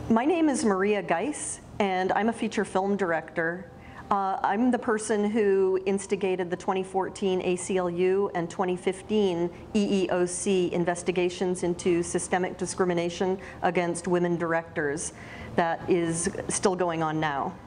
My name is Maria Giese, and I'm a feature film director. I'm the person who instigated the 2014 ACLU and 2015 EEOC investigations into systemic discrimination against women directors that is still going on now.